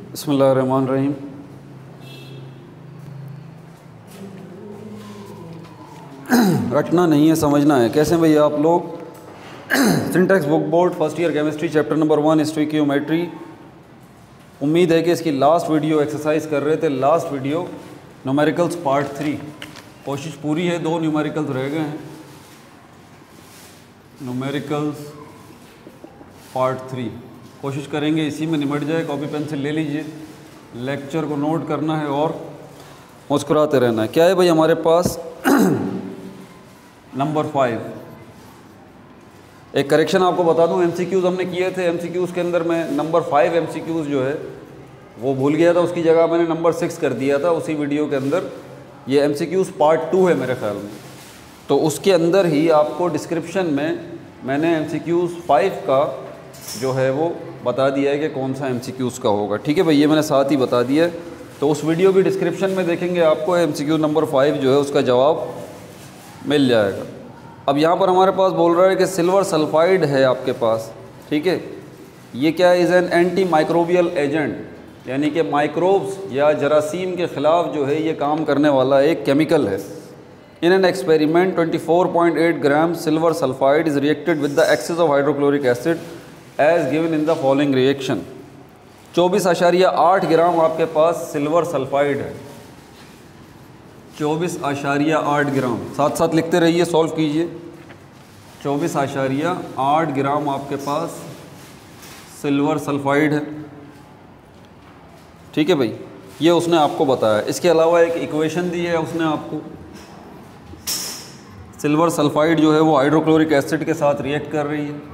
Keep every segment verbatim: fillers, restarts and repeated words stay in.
बिस्मिल्लाहिर्रहमानिर्रहीम। रटना नहीं है, समझना है। कैसे भाई आप लोग? Syntax book board first year chemistry chapter number one stoichiometry. उम्मीद है कि इसकी लास्ट वीडियो एक्सरसाइज कर रहे थे। Last video numericals part three, कोशिश पूरी है, दो न्यूमेरिकल्स रह गए हैं। न्यूमेरिकल्स पार्ट थ्री कोशिश करेंगे इसी में निमट जाए। कॉपी पेंसिल ले लीजिए, लेक्चर को नोट करना है और मुस्कुराते रहना है। क्या है भाई हमारे पास? Number five. एक करेक्शन आपको बता दूं, एमसीक्यूज़ हमने किए थे। एमसीक्यूज़ के अंदर मैं नंबर फाइव एमसीक्यूज़ जो है वो भूल गया था, उसकी जगह मैंने नंबर सिक्स कर दिया था उसी वीडियो के अंदर। ये एमसीक्यूज़ पार्ट टू है मेरे ख्याल में, तो उसके अंदर ही आपको डिस्क्रिप्शन में मैंने एमसीक्यूज़ फाइव का जो है वो बता दिया है कि कौन सा एमसीक्यूज़ का होगा। ठीक है भाई, ये मैंने साथ ही बता दिया है। तो उस वीडियो की डिस्क्रिप्शन में देखेंगे आपको एमसीक्यू नंबर फाइव जो है उसका जवाब मिल जाएगा। अब यहाँ पर हमारे पास बोल रहा है कि सिल्वर सल्फाइड है आपके पास। ठीक है, ये क्या है? Is an antimicrobial agent, यानी कि माइक्रोब्स या जरासीम के ख़िलाफ़ जो है ये काम करने वाला एक केमिकल है। In an experiment twenty four point eight gram silver sulphide is reacted with the excess of hydrochloric acid as given in the following reaction. चौबीस आशारिया आठ ग्राम आपके पास सिल्वर सल्फाइड है। चौबीस आशारिया आठ ग्राम, साथ साथ लिखते रहिए, सॉल्व कीजिए। चौबीस आशारिया आठ ग्राम आपके पास सिल्वर सल्फाइड है। ठीक है भाई, ये उसने आपको बताया। इसके अलावा एक इक्वेशन दी है उसने आपको। सिल्वर सल्फाइड जो है वो हाइड्रोक्लोरिक एसिड के साथ रिएक्ट कर रही है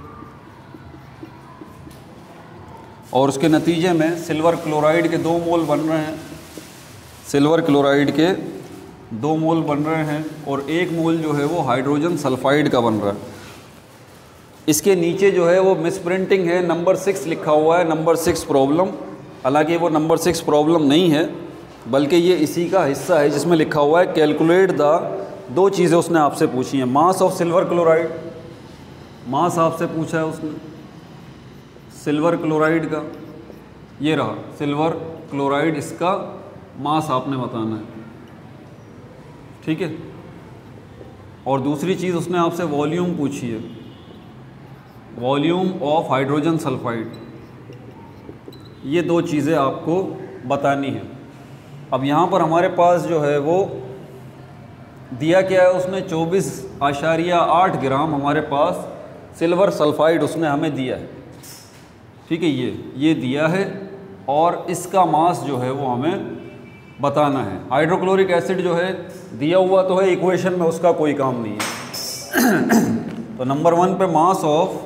और उसके नतीजे में सिल्वर क्लोराइड के दो मोल बन रहे हैं। सिल्वर क्लोराइड के दो मोल बन रहे हैं और एक मोल जो है वो हाइड्रोजन सल्फाइड का बन रहा है। इसके नीचे जो है वो मिसप्रिंटिंग है, नंबर सिक्स लिखा हुआ है, नंबर सिक्स प्रॉब्लम। हालांकि वो नंबर सिक्स प्रॉब्लम नहीं है, बल्कि ये इसी का हिस्सा है जिसमें लिखा हुआ है कैलकुलेट द। दो चीज़ें उसने आपसे पूछी हैं, mass of silver chloride, mass आपसे पूछा है उसने सिल्वर क्लोराइड का, ये रहा सिल्वर क्लोराइड, इसका मास आपने बताना है। ठीक है, और दूसरी चीज़ उसने आपसे वॉल्यूम पूछी है, वॉल्यूम ऑफ हाइड्रोजन सल्फाइड। ये दो चीज़ें आपको बतानी है। अब यहाँ पर हमारे पास जो है वो दिया क्या है उसने? चौबीस आशारिया आठ ग्राम हमारे पास सिल्वर सल्फाइड उसने हमें दिया है। ठीक है, ये ये दिया है और इसका मास जो है वो हमें बताना है। हाइड्रोक्लोरिक एसिड जो है दिया हुआ तो है इक्वेशन में, उसका कोई काम नहीं है। तो नंबर वन पे mass of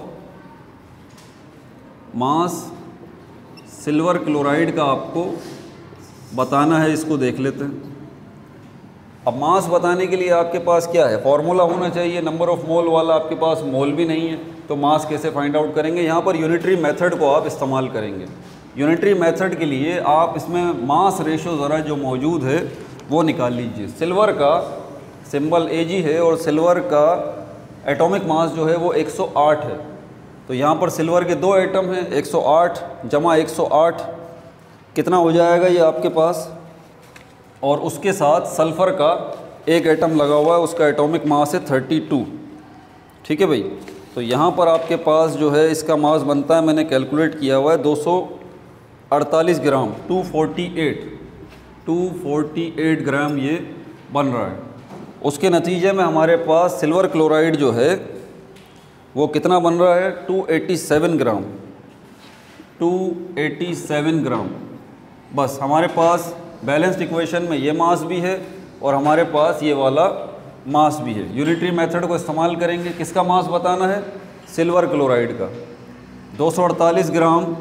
mass silver chloride का आपको बताना है, इसको देख लेते हैं। अब मास बताने के लिए आपके पास क्या है? फॉर्मूला होना चाहिए नंबर ऑफ मोल वाला। आपके पास मोल भी नहीं है तो मास कैसे फाइंड आउट करेंगे? यहाँ पर यूनिटरी मेथड को आप इस्तेमाल करेंगे। यूनिटरी मेथड के लिए आप इसमें मास रेशो ज़रा जो मौजूद है वो निकाल लीजिए। सिल्वर का सिंबल ए जी है और सिल्वर का एटॉमिक मास जो है वो एक सौ आठ है। तो यहाँ पर सिल्वर के दो एटम हैं, एक सौ आठ जमा एक सौ आठ कितना हो जाएगा ये आपके पास? और उसके साथ सल्फ़र का एक एटम लगा हुआ है, उसका एटॉमिक मास है थर्टी टू। ठीक है भाई, तो यहाँ पर आपके पास जो है इसका मास बनता है, मैंने कैलकुलेट किया हुआ है, दो सौ अड़तालीस gram, two forty eight two forty eight gram ये बन रहा है। उसके नतीजे में हमारे पास सिल्वर क्लोराइड जो है वो कितना बन रहा है? Two eighty seven gram, two eighty seven gram. बस हमारे पास बैलेंस्ड इक्वेशन में ये मास भी है और हमारे पास ये वाला मास भी है। यूनिटरी मेथड को इस्तेमाल करेंगे। किसका मास बताना है? सिल्वर क्लोराइड का। दो सौ अड़तालीस ग्राम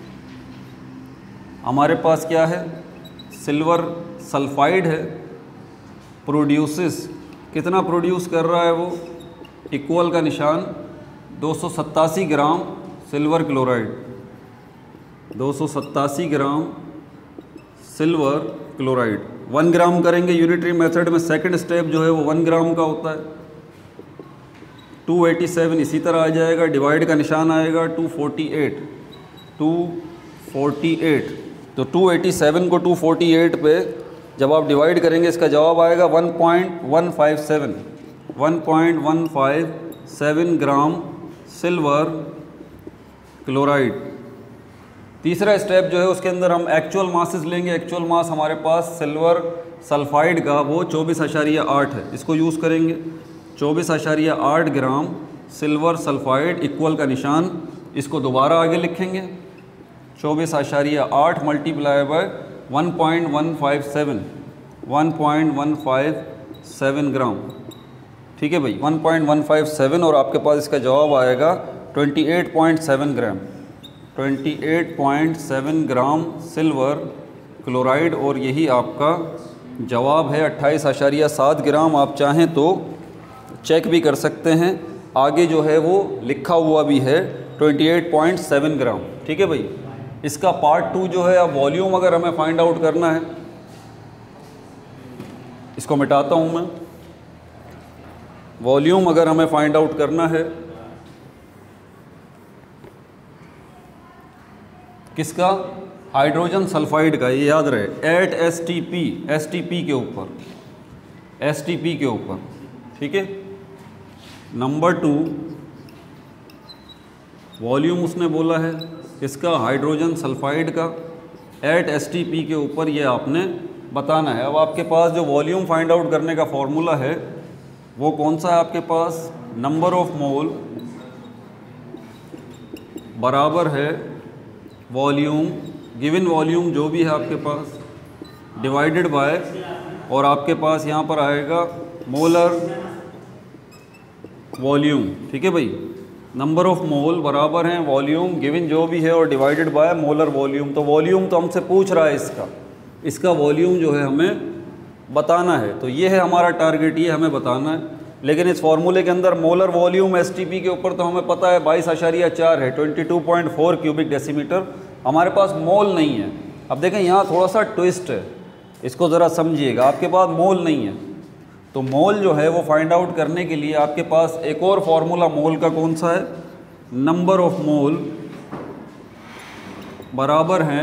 हमारे पास क्या है? सिल्वर सल्फाइड है। प्रोड्यूसेस, कितना प्रोड्यूस कर रहा है वो? इक्वल का निशान, दो सौ सत्तासी ग्राम सिल्वर क्लोराइड, दो सौ सत्तासी gram silver chloride. One gram करेंगे यूनिटरी मेथड में, सेकंड स्टेप जो है वो वन ग्राम का होता है। टू एटी सेवन इसी तरह आ जाएगा, डिवाइड का निशान आएगा, two forty eight two forty eight तो टू एटी सेवन को टू फोर्टी एट पे जब आप डिवाइड करेंगे इसका जवाब आएगा one point one five seven one point one five seven gram silver chloride. तीसरा स्टेप जो है उसके अंदर हम एक्चुअल मासेस लेंगे। एक्चुअल मास हमारे पास सिल्वर सल्फाइड का वो चौबीस अशारिया आठ है, इसको यूज़ करेंगे। चौबीस अशारिया आठ ग्राम सिल्वर सल्फाइड इक्वल का निशान, इसको दोबारा आगे लिखेंगे। चौबीस अशारिया आठ multiply by one point one five seven one point one five seven gram, ठीक है भाई, one point one five seven और आपके पास इसका जवाब आएगा twenty eight point seven gram twenty eight point seven gram silver chloride और यही आपका जवाब है। अट्ठाईस अशारिया सात ग्राम आप चाहें तो चेक भी कर सकते हैं, आगे जो है वो लिखा हुआ भी है twenty eight point seven gram, ठीक है भाई। इसका पार्ट टू जो है, अब वॉल्यूम अगर हमें फाइंड आउट करना है, इसको मिटाता हूँ मैं। वॉल्यूम अगर हमें फाइंड आउट करना है किसका, हाइड्रोजन सल्फाइड का, ये याद रहे, at S T P S T P के ऊपर एस टी पी के ऊपर, ठीक है। नंबर टू वॉल्यूम उसने बोला है इसका हाइड्रोजन सल्फाइड का एट एस टी पी के ऊपर, ये आपने बताना है। अब आपके पास जो वॉल्यूम फाइंड आउट करने का फॉर्मूला है वो कौन सा है आपके पास, नंबर ऑफ मोल बराबर है वॉल्यूम, गिवन वॉल्यूम जो भी है आपके पास, डिवाइडेड बाय, और आपके पास यहाँ पर आएगा मोलर वॉल्यूम, ठीक है भाई। नंबर ऑफ मोल बराबर हैं वॉल्यूम गिवन जो भी है और डिवाइडेड बाय मोलर वॉल्यूम। तो वॉल्यूम तो हमसे पूछ रहा है इसका इसका वॉल्यूम जो है हमें बताना है, तो ये है हमारा टारगेट, ये हमें बताना है। लेकिन इस फार्मूले के अंदर मोलर वॉल्यूम एसटीपी के ऊपर तो हमें पता है बाईस अशारिया चार है, twenty two point four cubic decimetre, हमारे पास मोल नहीं है। अब देखें यहाँ थोड़ा सा ट्विस्ट है, इसको ज़रा समझिएगा। आपके पास मोल नहीं है तो मोल जो है वो फाइंड आउट करने के लिए आपके पास एक और फार्मूला मोल का कौन सा है, नंबर ऑफ मोल बराबर हैं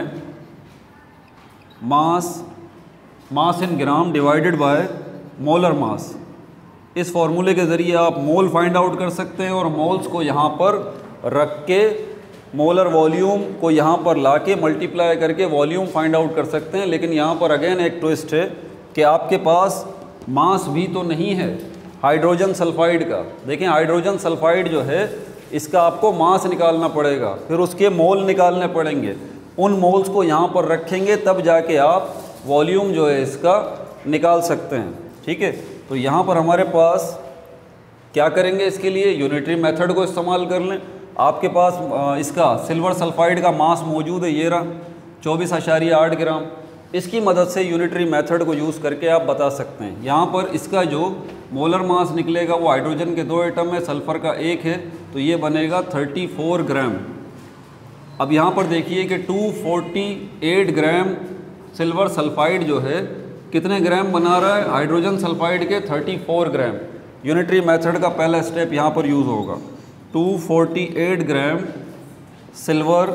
mass mass in gram divided by molar mass. इस फॉर्मूले के ज़रिए आप मोल फाइंड आउट कर सकते हैं और मोल्स को यहाँ पर रख के मोलर वॉल्यूम को यहाँ पर ला के मल्टीप्लाई करके वॉल्यूम फाइंड आउट कर सकते हैं। लेकिन यहाँ पर अगेन एक ट्विस्ट है कि आपके पास मास भी तो नहीं है हाइड्रोजन सल्फाइड का। देखें हाइड्रोजन सल्फाइड जो है इसका आपको मास निकालना पड़ेगा, फिर उसके मोल निकालने पड़ेंगे, उन मोल्स को यहाँ पर रखेंगे तब जाके आप वॉल्यूम जो है इसका निकाल सकते हैं, ठीक है। तो यहाँ पर हमारे पास क्या करेंगे, इसके लिए यूनिटरी मेथड को इस्तेमाल कर लें। आपके पास इसका सिल्वर सल्फाइड का मास मौजूद है, ये रहा चौबीस अशारिया आठ ग्राम, इसकी मदद से यूनिटरी मेथड को यूज़ करके आप बता सकते हैं। यहाँ पर इसका जो मोलर मास निकलेगा वो हाइड्रोजन के दो एटम है, सल्फ़र का एक है, तो ये बनेगा थर्टी फोर ग्राम। अब यहाँ पर देखिए कि two forty eight gram silver sulphide जो है कितने ग्राम बना रहा है, हाइड्रोजन सल्फाइड के thirty four gram. Unitary method का पहला स्टेप यहाँ पर यूज़ होगा। Two forty eight gram silver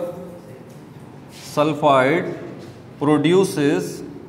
sulphide produces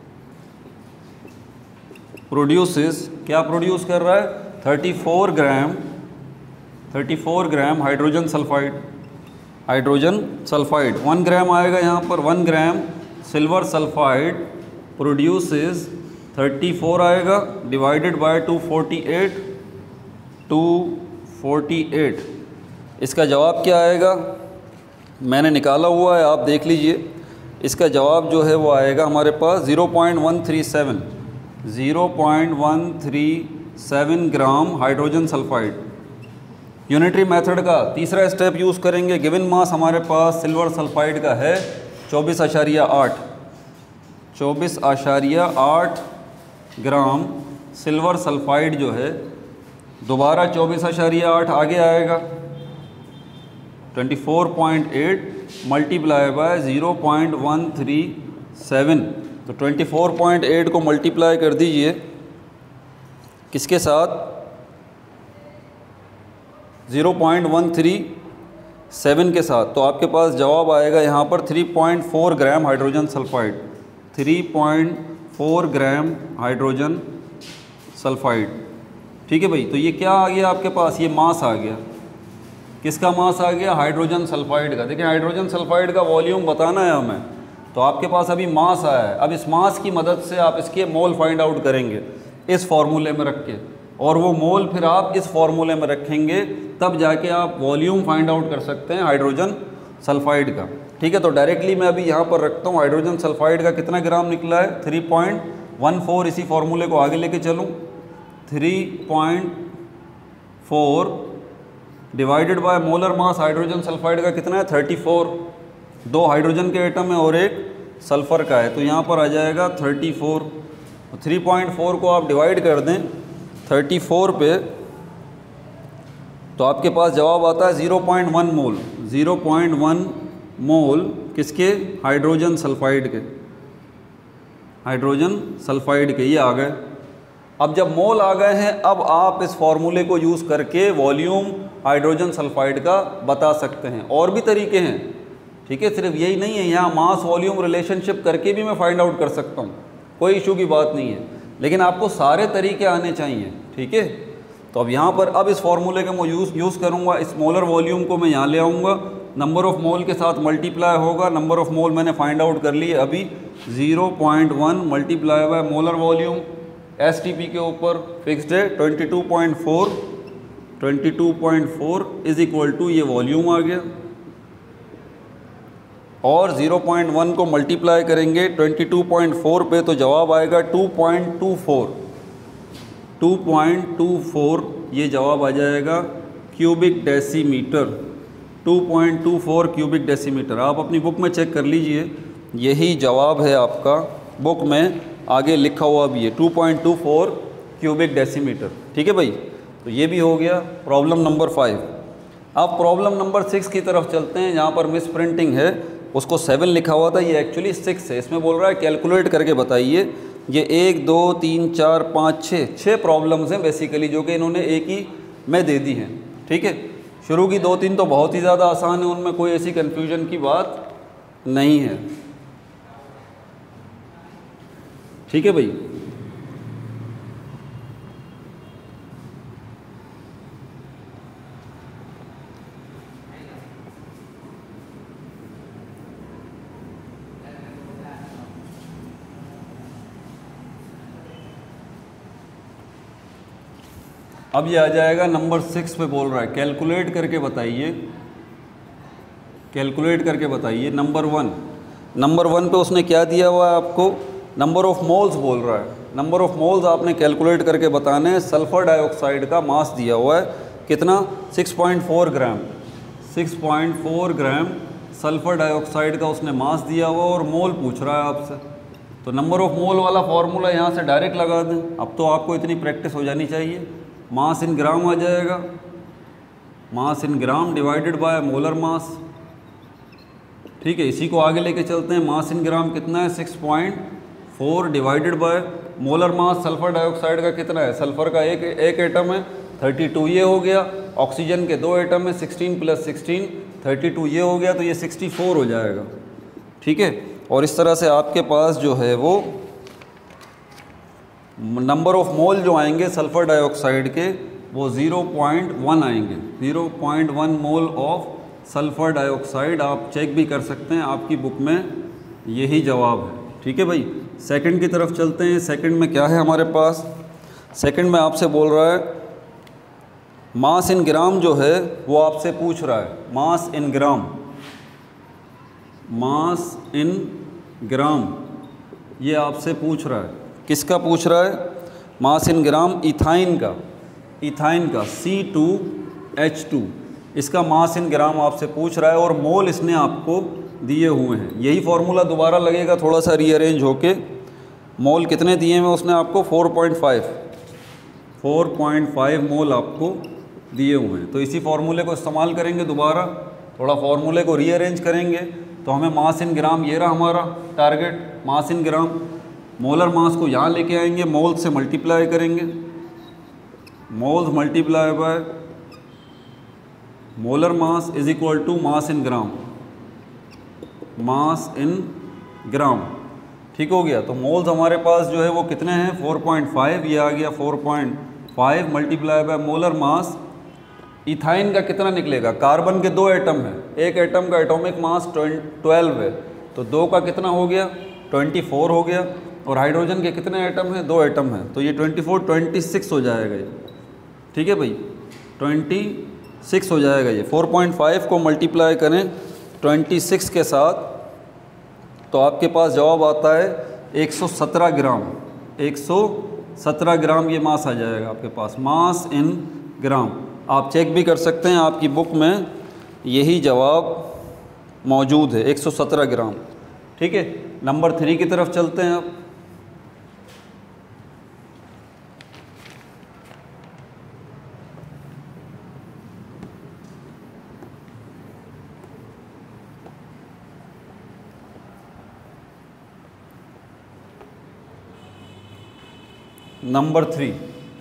produces क्या प्रोड्यूस कर रहा है, thirty four gram thirty four gram hydrogen sulphide hydrogen sulphide one gram आएगा यहाँ पर, one gram silver sulphide produces thirty four आएगा divided by two forty eight two forty eight. इसका जवाब क्या आएगा, मैंने निकाला हुआ है, आप देख लीजिए। इसका जवाब जो है वो आएगा हमारे पास zero point one three seven zero point one three seven gram hydrogen sulphide. Unitary method का तीसरा स्टेप यूज़ करेंगे। गिवन मास हमारे पास सिल्वर सल्फाइड का है चौबीस अशारिया आठ चौबीस अशारिया आठ ग्राम सिल्वर सल्फाइड जो है, दोबारा चौबीस अशारिया आठ आगे आएगा, twenty four point eight multiply by zero point one three seven. तो ट्वेंटी फोर पॉइंट एट को मल्टीप्लाई कर दीजिए किसके साथ, zero point one three seven के साथ, तो आपके पास जवाब आएगा यहाँ पर three point four gram hydrogen sulphide, three point four gram hydrogen sulphide. ठीक है भाई, तो ये क्या आ गया आपके पास, ये मास आ गया। किसका मास आ गया, हाइड्रोजन सल्फाइड का। देखिए हाइड्रोजन सल्फाइड का वॉल्यूम बताना है हमें, तो आपके पास अभी मास आया है। अब इस मास की मदद से आप इसके मोल फाइंड आउट करेंगे इस फॉर्मूले में रख के, और वो मोल फिर आप इस फॉर्मूले में रखेंगे, तब जाके आप वॉल्यूम फाइंड आउट कर सकते हैं हाइड्रोजन सल्फाइड का। ठीक है, तो डायरेक्टली मैं अभी यहाँ पर रखता हूँ हाइड्रोजन सल्फाइड का कितना ग्राम निकला है, थ्री पॉइंट वन फोर। इसी फॉर्मूले को आगे लेके चलूँ, three point four divided by molar mass hydrogen sulphide का कितना है, थर्टी फोर। दो हाइड्रोजन के एटम है और एक सल्फ़र का है, तो यहाँ पर आ जाएगा thirty four. Three point four को आप डिवाइड कर दें थर्टी फोर पे, तो आपके पास जवाब आता है zero point one mole, zero point one mole किसके, हाइड्रोजन सल्फाइड के, हाइड्रोजन सल्फाइड के, ये आ गए। अब जब मोल आ गए हैं, अब आप इस फॉर्मूले को यूज़ करके वॉल्यूम हाइड्रोजन सल्फाइड का बता सकते हैं। और भी तरीके हैं, ठीक है, सिर्फ यही नहीं है, यहाँ मास वॉल्यूम रिलेशनशिप करके भी मैं फाइंड आउट कर सकता हूँ, कोई इशू की बात नहीं है, लेकिन आपको सारे तरीके आने चाहिए। ठीक है, तो अब यहाँ पर अब इस फॉर्मूले का मैं यूज़ यूज़ करूँगा, इस मोलर वॉल्यूम को मैं यहाँ ले आऊँगा, नंबर ऑफ़ मोल के साथ मल्टीप्लाई होगा, नंबर ऑफ़ मोल मैंने फाइंड आउट कर लिए अभी, zero point one multiply by molar volume S T P के ऊपर फिक्स्ड है twenty two point four, twenty two point four is equal to ये वॉल्यूम आ गया, और ज़ीरो पॉइंट वन को मल्टीप्लाई करेंगे ट्वेंटी टू पॉइंट फोर पे, तो जवाब आएगा two point two four, two point two four ये जवाब आ जाएगा cubic decimetre, two point two four cubic decimetre. आप अपनी बुक में चेक कर लीजिए, यही जवाब है आपका, बुक में आगे लिखा हुआ भी है two point two four cubic decimetre. ठीक है भाई, तो ये भी हो गया प्रॉब्लम नंबर फाइव। अब प्रॉब्लम नंबर सिक्स की तरफ चलते हैं, जहाँ पर मिस प्रिंटिंग है, उसको सेवन लिखा हुआ था, ये एक्चुअली सिक्स है। इसमें बोल रहा है कैलकुलेट करके बताइए, ये एक दो तीन चार पाँच छः छः प्रॉब्लम्स हैं बेसिकली, जो कि इन्होंने एक ही में दे दी हैं। ठीक है, शुरू की दो तीन तो बहुत ही ज़्यादा आसान है, उनमें कोई ऐसी कन्फ्यूजन की बात नहीं है। ठीक है भाई, अब ये आ जाएगा नंबर सिक्स पे, बोल रहा है कैलकुलेट करके बताइए, कैलकुलेट करके बताइए। नंबर वन, नंबर वन पे उसने क्या दिया हुआ है आपको, नंबर ऑफ़ मोल्स बोल रहा है। नंबर ऑफ़ मोल्स आपने कैलकुलेट करके बताने हैं। सल्फ़र डाइऑक्साइड का मास दिया हुआ है कितना, six point four gram, six point four gram sulphur dioxide का उसने मास दिया हुआ, और मोल पूछ रहा है आपसे, तो नंबर ऑफ़ मोल वाला फार्मूला यहाँ से डायरेक्ट लगा दें। अब तो आपको इतनी प्रैक्टिस हो जानी चाहिए। मास इन ग्राम आ जाएगा, mass in gram divided by molar mass. ठीक है, इसी को आगे लेके चलते हैं। मास इन ग्राम कितना है, six point four divided by molar mass sulphur dioxide का कितना है, सल्फ़र का एक एक एटम है थर्टी टू, ये हो गया। ऑक्सीजन के दो एटम है, sixteen plus sixteen thirty two, ये हो गया, तो ये सिक्सटी फोर हो जाएगा। ठीक है, और इस तरह से आपके पास जो है वो नंबर ऑफ़ मोल जो आएंगे सल्फ़र डाइऑक्साइड के, वो ज़ीरो पॉइंट वन आएंगे, zero point one mole of sulphur dioxide. आप चेक भी कर सकते हैं, आपकी बुक में यही जवाब है। ठीक है भाई, सेकंड की तरफ चलते हैं। सेकंड में क्या है हमारे पास, सेकंड में आपसे बोल रहा है मास इन ग्राम जो है वो आपसे पूछ रहा है, mass in gram, mass in ग्राम ये आपसे पूछ रहा है। किसका पूछ रहा है, मास इन ग्राम इथाइन का, इथाइन का सी टू एच टू, इसका मास इन ग्राम आपसे पूछ रहा है, और मोल इसने आपको दिए हुए हैं। यही फार्मूला दोबारा लगेगा, थोड़ा सा रीअरेंज होके। मोल कितने दिए हैं उसने आपको, four point five, four point five mole आपको दिए हुए हैं। तो इसी फार्मूले को इस्तेमाल करेंगे दोबारा, थोड़ा फार्मूले को रीअरेंज करेंगे, तो हमें मास इन ग्राम, ये रहा हमारा target, mass in gram. Molar mass को यहाँ लेके आएंगे, मोल से मल्टीप्लाई करेंगे, moles multiply by molar mass is equal to mass in gram, mass in gram. ठीक हो गया। तो मोल्स हमारे पास जो है वो कितने हैं, फोर पॉइंट फाइव, ये आ गया four point five multiply by molar mass. Ethyne का कितना निकलेगा, कार्बन के दो एटम है, एक एटम का एटॉमिक मास ट्वेल्व है, तो दो का कितना हो गया, ट्वेंटी फोर हो गया। और हाइड्रोजन के कितने एटम हैं, दो एटम हैं, तो ये ट्वेंटी फोर ट्वेंटी सिक्स हो जाएगा ये। ठीक है भाई, ट्वेंटी सिक्स हो जाएगा ये। फोर पॉइंट फाइव को मल्टीप्लाई करें ट्वेंटी सिक्स के साथ तो आपके पास जवाब आता है एक सौ सत्रह ग्राम, एक सौ सत्रह ग्राम ये मास आ जाएगा आपके पास, मास इन ग्राम। आप चेक भी कर सकते हैं, आपकी बुक में यही जवाब मौजूद है, एक सौ सत्रह ग्राम। ठीक है, नंबर थ्री की तरफ चलते हैं अब। नंबर थ्री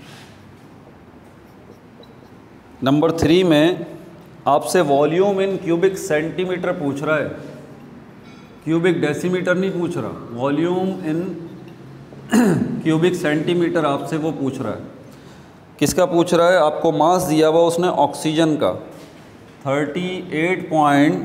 नंबर थ्री में आपसे वॉल्यूम इन क्यूबिक सेंटीमीटर पूछ रहा है, क्यूबिक डेसीमीटर नहीं पूछ रहा, वॉल्यूम इन क्यूबिक सेंटीमीटर आपसे वो पूछ रहा है। किसका पूछ रहा है, आपको मास दिया हुआ उसने ऑक्सीजन का thirty eight point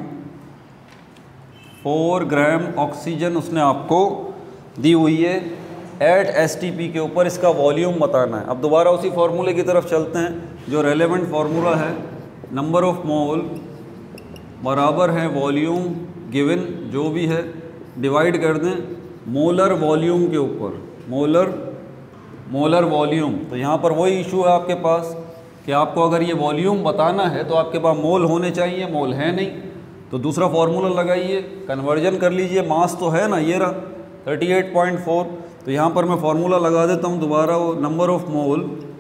four gram oxygen उसने आपको दी हुई है एट एस टी पी के ऊपर, इसका वॉल्यूम बताना है। अब दोबारा उसी फार्मूले की तरफ चलते हैं जो रेलेवेंट फार्मूला है, नंबर ऑफ मोल बराबर है वॉल्यूम गिवन जो भी है, डिवाइड कर दें मोलर वॉल्यूम के ऊपर, मोलर मोलर वॉल्यूम। तो यहाँ पर वही इशू है आपके पास कि आपको अगर ये वॉल्यूम बताना है तो आपके पास मोल होने चाहिए, मोल है नहीं, तो दूसरा फार्मूला लगाइए, कन्वर्जन कर लीजिए। मास तो है ना, ये रहा थर्टी एट पॉइंट फोर, तो यहाँ पर मैं फार्मूला लगा देता हूँ दोबारा, वो नंबर ऑफ मोल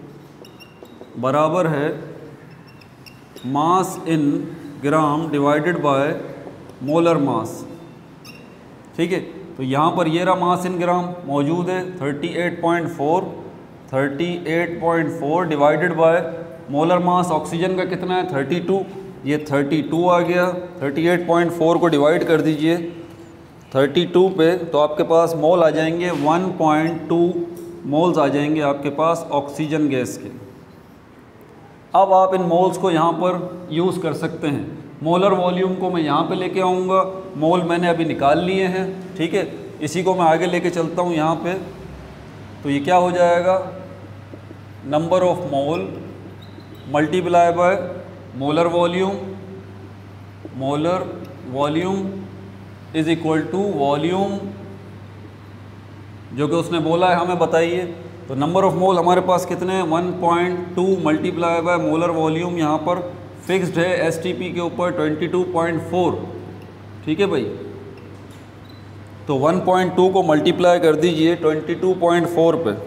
बराबर है mass in gram divided by molar mass. ठीक है, तो यहाँ पर ये रहा मास इन ग्राम मौजूद है thirty eight point four, thirty eight point four divided by molar mass oxygen का कितना है थर्टी टू, ये थर्टी टू आ गया। थर्टी एट पॉइंट फोर को डिवाइड कर दीजिए थर्टी टू पे, तो आपके पास मोल आ जाएंगे वन पॉइंट टू मोल्स आ जाएंगे आपके पास ऑक्सीजन गैस के। अब आप इन मोल्स को यहाँ पर यूज़ कर सकते हैं। मोलर वॉल्यूम को मैं यहाँ पे लेके आऊँगा, मोल मैंने अभी निकाल लिए हैं। ठीक है, इसी को मैं आगे लेके चलता हूँ यहाँ पे, तो ये क्या हो जाएगा, number of mole multiply by molar volume, molar volume is equal to volume जो कि उसने बोला है हमें बताइए। तो नंबर ऑफ मोल हमारे पास कितने हैं, one point two multiply by molar volume, यहाँ पर फिक्स्ड है एस टी पी के ऊपर ट्वेंटी टू पॉइंट फोर। ठीक है भाई, तो वन पॉइंट टू को मल्टीप्लाई कर दीजिए ट्वेंटी टू पॉइंट फोर पे,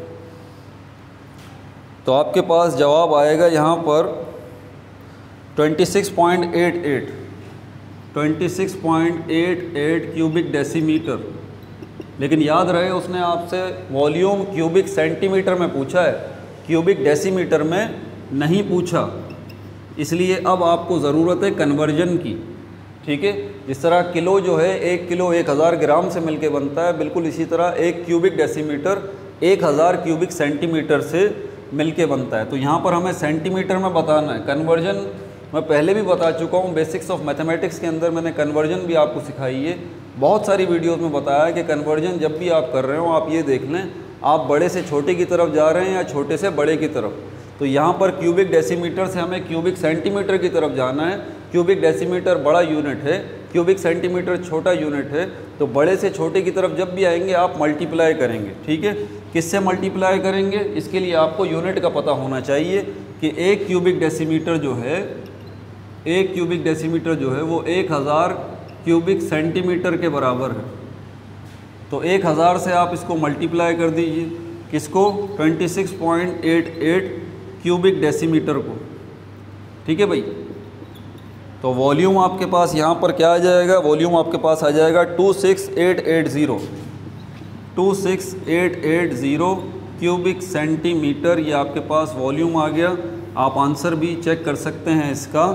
तो आपके पास जवाब आएगा यहाँ पर twenty six point eight eight, twenty six point eight eight cubic decimetre. लेकिन याद रहे उसने आपसे वॉल्यूम क्यूबिक सेंटीमीटर में पूछा है, क्यूबिक डेसीमीटर में नहीं पूछा, इसलिए अब आपको ज़रूरत है कन्वर्जन की। ठीक है, जिस तरह किलो जो है एक किलो एक हज़ार ग्राम से मिलके बनता है, बिल्कुल इसी तरह एक क्यूबिक डेसीमीटर एक हज़ार क्यूबिक सेंटीमीटर से मिलके बनता है। तो यहाँ पर हमें सेंटीमीटर में बताना है। कन्वर्जन मैं पहले भी बता चुका हूँ, बेसिक्स ऑफ मैथमेटिक्स के अंदर मैंने कन्वर्जन भी आपको सिखाई है, बहुत सारी वीडियोस में बताया है कि कन्वर्जन जब भी आप कर रहे हो आप ये देख लें आप बड़े से छोटे की तरफ जा रहे हैं या छोटे से बड़े की तरफ। तो यहाँ पर क्यूबिक डेसीमीटर से हमें क्यूबिक सेंटीमीटर की तरफ जाना है। क्यूबिक डेसीमीटर बड़ा यूनिट है, क्यूबिक सेंटीमीटर छोटा यूनिट है, तो बड़े से छोटे की तरफ जब भी आएंगे आप मल्टीप्लाई करेंगे। ठीक है, किससे मल्टीप्लाई करेंगे, इसके लिए आपको यूनिट का पता होना चाहिए कि एक क्यूबिक डेसीमीटर जो है एक क्यूबिक डेसीमीटर जो है वो एक हज़ार क्यूबिक सेंटीमीटर के बराबर है। तो एक हज़ार से आप इसको मल्टीप्लाई कर दीजिए, किसको, twenty six point eight eight cubic decimetre को। ठीक है भाई, तो वॉल्यूम आपके पास यहाँ पर क्या आ जाएगा, वॉल्यूम आपके पास आ जाएगा two six eight eight zero, two six eight eight zero cubic centimetre, ये आपके पास वॉल्यूम आ गया। आप आंसर भी चेक कर सकते हैं इसका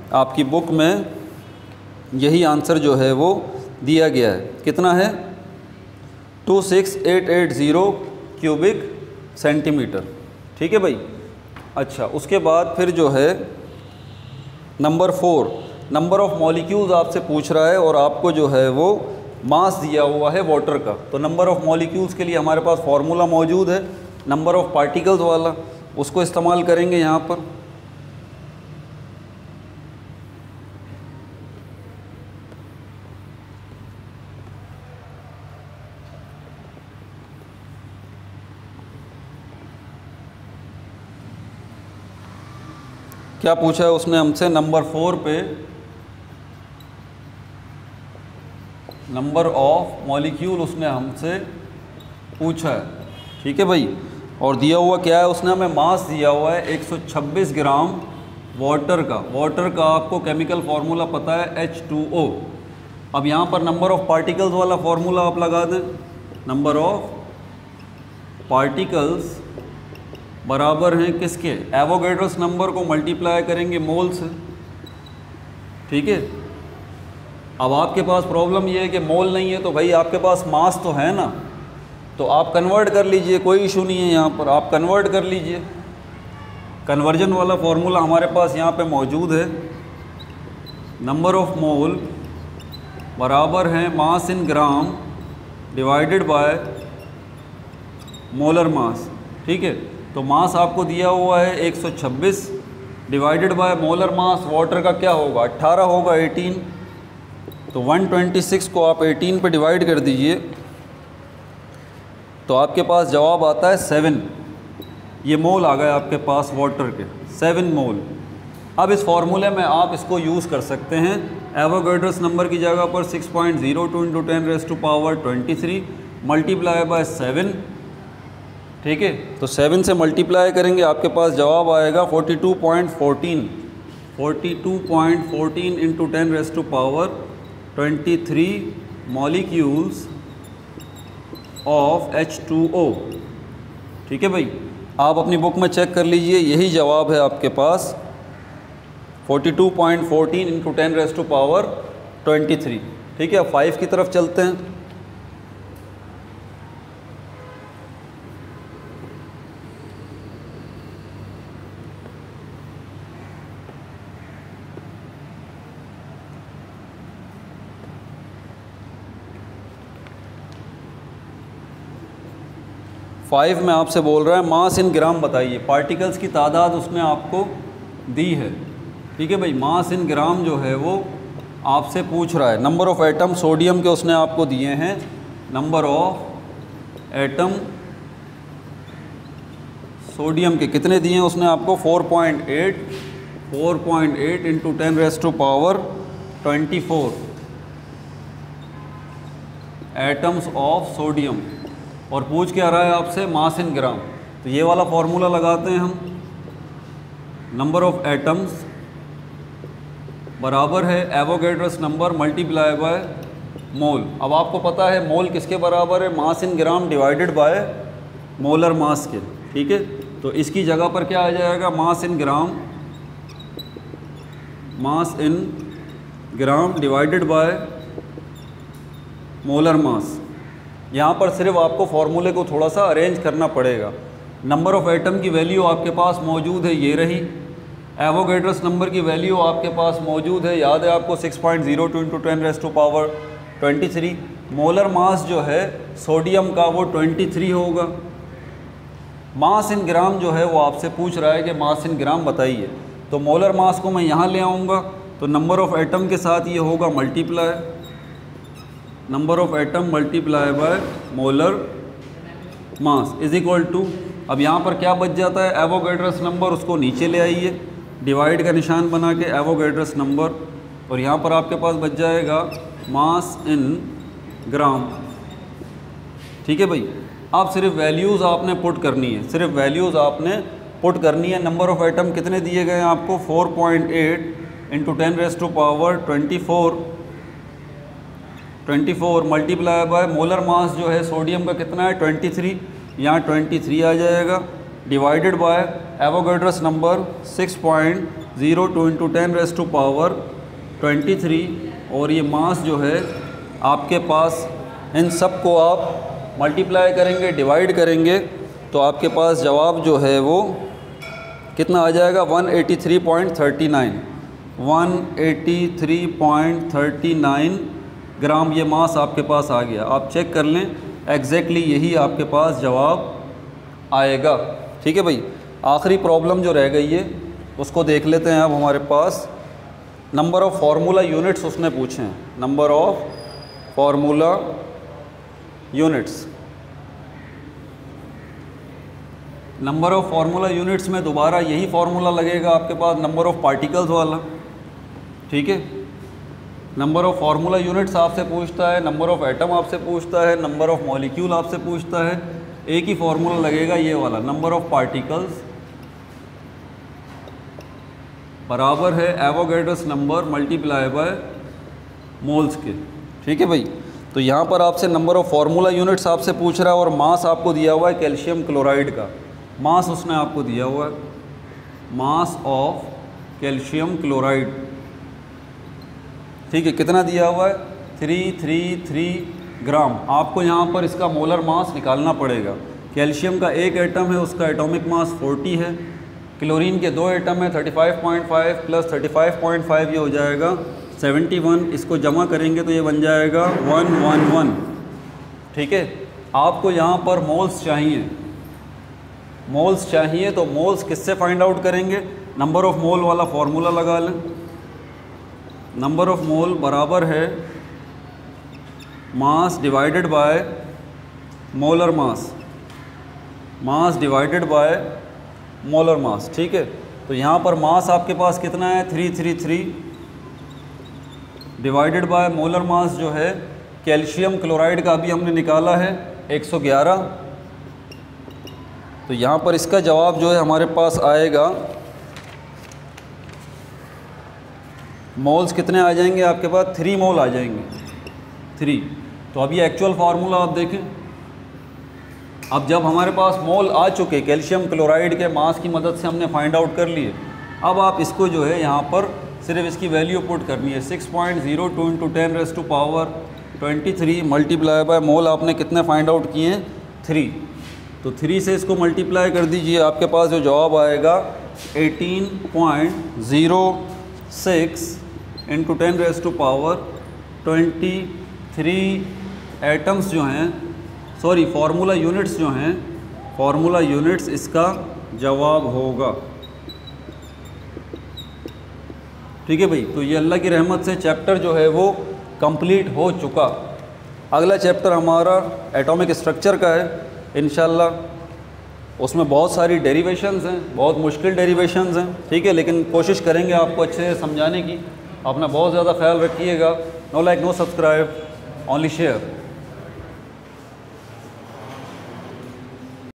आपकी बुक में यही आंसर जो है वो दिया गया है। कितना है? Two six eight eight zero cubic centimetre. ठीक है भाई। अच्छा, उसके बाद फिर जो है number four, number of molecules आपसे पूछ रहा है और आपको जो है वो मास दिया हुआ है वाटर का। तो नंबर ऑफ़ मॉलिक्यूल्स के लिए हमारे पास फार्मूला मौजूद है, नंबर ऑफ़ पार्टिकल्स वाला, उसको इस्तेमाल करेंगे यहाँ पर। क्या पूछा है उसने हमसे? नंबर फोर पे नंबर ऑफ मॉलिक्यूल उसने हमसे पूछा है। ठीक है भाई। और दिया हुआ क्या है? उसने हमें मास दिया हुआ है एक सौ छब्बीस ग्राम वाटर का। वाटर का आपको केमिकल फार्मूला पता है एच टू ओ। अब यहाँ पर नंबर ऑफ़ पार्टिकल्स वाला फार्मूला आप लगा दें। नंबर ऑफ़ पार्टिकल्स बराबर हैं किसके? एवोगैड्रोस नंबर को मल्टीप्लाई करेंगे मोल से। ठीक है। अब आपके पास प्रॉब्लम ये है कि मोल नहीं है, तो भाई आपके पास मास तो है ना, तो आप कन्वर्ट कर लीजिए, कोई इशू नहीं है। यहाँ पर आप कन्वर्ट कर लीजिए। कन्वर्जन वाला फार्मूला हमारे पास यहाँ पे मौजूद है। नंबर ऑफ़ मोल बराबर है mass in gram divided by molar mass. ठीक है। तो मास आपको दिया हुआ है एक सौ छब्बीस divided by molar mass water का क्या होगा? अट्ठारह होगा, अठारह। तो एक सौ छब्बीस को आप अठारह पे डिवाइड कर दीजिए तो आपके पास जवाब आता है सेवन। ये मोल आ गए आपके पास वाटर के, सेवन मोल। अब इस फार्मूले में आप इसको यूज़ कर सकते हैं। एवोगैड्रोस नंबर की जगह पर six point zero two into ten raise to power twenty three multiply by seven. ठीक है। तो सेवन से मल्टीप्लाई करेंगे, आपके पास जवाब आएगा forty two point fourteen. Forty two point fourteen into ten raise to power twenty three molecules of H two O. ठीक है भाई। आप अपनी बुक में चेक कर लीजिए, यही जवाब है आपके पास, forty two point fourteen into ten raise to power twenty three. ठीक है। अब फाइव की तरफ चलते हैं। फाइव में आपसे बोल रहा है मास इन ग्राम बताइए। पार्टिकल्स की तादाद उसने आपको दी है। ठीक है भाई। मास इन ग्राम जो है वो आपसे पूछ रहा है। नंबर ऑफ़ एटम सोडियम के उसने आपको दिए हैं। नंबर ऑफ़ एटम सोडियम के कितने दिए हैं उसने आपको? Four point eight. Four point eight into ten raise to power twenty four atoms of sodium. और पूछ क्या रहा है आपसे? मास इन ग्राम। तो ये वाला फार्मूला लगाते हैं हम। नंबर ऑफ़ एटम्स बराबर है Avogadro's number multiply by mole. अब आपको पता है मोल किसके बराबर है? Mass in gram divided by molar mass के। ठीक है। तो इसकी जगह पर क्या आ जाएगा? Mass in gram, mass in gram divided by molar mass. यहाँ पर सिर्फ आपको फार्मूले को थोड़ा सा अरेंज करना पड़ेगा। नंबर ऑफ़ एटम की वैल्यू आपके पास मौजूद है, ये रही। एवोगैड्रोस नंबर की वैल्यू आपके पास मौजूद है, याद है आपको, six point zero two into ten raise to power twenty three. Molar mass जो है सोडियम का वो ट्वेंटी थ्री होगा। मास इन ग्राम जो है वो आपसे पूछ रहा है कि मास इन ग्राम बताइए। तो मोलर मास को मैं यहाँ ले आऊँगा तो नंबर ऑफ़ एटम के साथ ये होगा multiply, number of atom multiply by molar mass is equal to, अब यहाँ पर क्या बच जाता है? एवोगैड्रोस नंबर, उसको नीचे ले आइए, डिवाइड का निशान बना के एवोगैड्रोस नंबर, और यहाँ पर आपके पास बच जाएगा मास इन ग्राम। ठीक है भाई। अब सिर्फ वैल्यूज़ आपने पुट करनी है, सिर्फ वैल्यूज़ आपने पुट करनी है। नंबर ऑफ़ एटम कितने दिए गए हैं आपको? Four point eight into ten raise to power twenty four twenty four multiply by molar mass जो है सोडियम का कितना है? Twenty three. यहाँ ट्वेंटी थ्री आ जाएगा divided by Avogadro's number six point zero two into ten raise to power twenty three, और ये मास जो है आपके पास, इन सब को आप मल्टीप्लाई करेंगे, डिवाइड करेंगे, तो आपके पास जवाब जो है वो कितना आ जाएगा, one eighty three point thirty nine one eighty three point thirty nine gram ये मास आपके पास आ गया। आप चेक कर लें, एग्जैक्टली यही आपके पास जवाब आएगा। ठीक है भाई, आखिरी प्रॉब्लम जो रह गई है उसको देख लेते हैं। अब हमारे पास नंबर ऑफ़ फार्मूला यूनिट्स उसने पूछे हैं, number of formula units. Number of formula units में दोबारा यही फार्मूला लगेगा आपके पास, नंबर ऑफ़ पार्टिकल्स वाला। ठीक है, नंबर ऑफ़ फार्मूला यूनिट्स आपसे पूछता है, नंबर ऑफ़ एटम आपसे पूछता है, नंबर ऑफ़ मॉलिक्यूल आपसे पूछता है। एक ही फार्मूला लगेगा ये वाला, नंबर ऑफ़ पार्टिकल्स बराबर है Avogadro's number multiply by moles के। ठीक है भाई, तो यहाँ पर आपसे नंबर ऑफ़ फार्मूला यूनिट्स आपसे पूछ रहा है, और मास आपको दिया हुआ है कैल्शियम क्लोराइड का। मास उसने आपको दिया हुआ है, मास ऑफ कैल्शियम क्लोराइड। ठीक है, कितना दिया हुआ है, थ्री थ्री थ्री ग्राम। आपको यहाँ पर इसका मोलर मास निकालना पड़ेगा। कैल्शियम का एक एटम है, उसका एटॉमिक मास फोर्टी है। क्लोरीन के दो एटम है, thirty five point five plus thirty five point five, ये हो जाएगा सेवेंटी वन। इसको जमा करेंगे तो ये बन जाएगा वन वन वन। ठीक है, आपको यहाँ पर मोल्स चाहिए, मोल्स चाहिए तो मोल्स किससे फाइंड आउट करेंगे, नंबर ऑफ़ मोल वाला फार्मूला लगा लें। नंबर ऑफ़ मोल बराबर है mass divided by molar mass, mass divided by molar mass. ठीक है, तो यहाँ पर मास आपके पास कितना है, three three three divided by molar mass जो है कैल्शियम क्लोराइड का अभी हमने निकाला है एक सौ ग्यारह। तो यहाँ पर इसका जवाब जो है हमारे पास आएगा, मोल्स कितने आ जाएंगे आपके पास, थ्री मोल आ जाएंगे, थ्री। तो अब ये एक्चुअल फार्मूला आप देखें, अब जब हमारे पास मोल आ चुके कैल्शियम क्लोराइड के मास की मदद से हमने फाइंड आउट कर लिए, अब आप इसको जो है यहाँ पर सिर्फ इसकी वैल्यू पुट करनी है, six point zero two into ten raise to power twenty three multiply by mole आपने कितने फाइंड आउट किए हैं, थ्री। तो थ्री से इसको मल्टीप्लाई कर दीजिए, आपके पास जो जवाब आएगा eighteen point zero six into ten raise to power twenty three atoms जो हैं, सॉरी फार्मूला यूनिट्स जो हैं, फार्मूला यूनिट्स इसका जवाब होगा। ठीक है भाई, तो ये अल्लाह की रहमत से चैप्टर जो है वो कंप्लीट हो चुका। अगला चैप्टर हमारा एटॉमिक स्ट्रक्चर का है इंशाल्लाह। उसमें बहुत सारी डेरिवेशंस हैं, बहुत मुश्किल डेरिवेशंस हैं। ठीक है, लेकिन कोशिश करेंगे आपको अच्छे से समझाने की। अपना बहुत ज़्यादा ख्याल रखिएगा। No like no subscribe, only share.